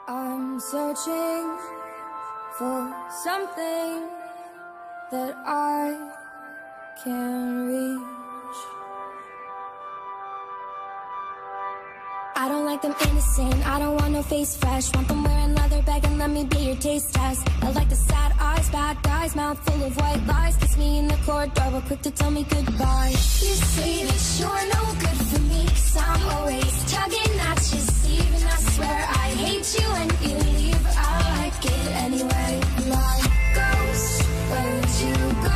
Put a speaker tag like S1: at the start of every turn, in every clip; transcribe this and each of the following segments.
S1: I'm searching for something that I can reach. I don't like them innocent, I don't want no face fresh. Want them wearing leather bag and let me be your taste test. I like the sad eyes, bad guys, mouth full of white lies. Kiss me in the corridor, but quick to tell me goodbye. You say that you're no good for me, 'cause I'm always tugging at your sleeve. And I swear I hate you when you leave. I like it anyway. My ghost, where'd you go?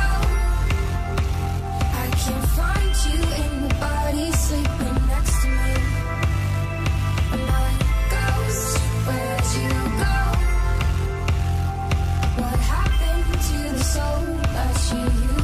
S1: I can't find you in the body sleeping next to me. My ghost, where'd you go? What happened to the soul that you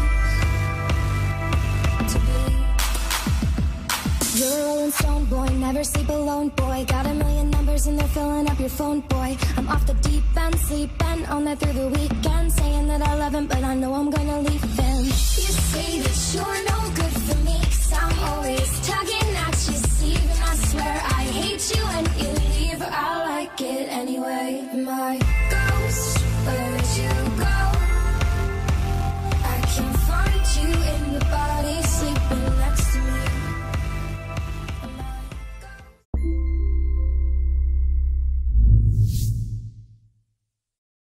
S1: used to be? You're a rolling stone boy, never sleep alone boy. Got a million numbers and they're filling up your phone boy. I'm off the deep end, sleeping on that through the weekend. Saying that I love him, but I know I'm gonna leave him. You say that you're no good for me, 'cause I'm always tugging at your sleeve. And I swear I hate you when you leave. I like it anyway. My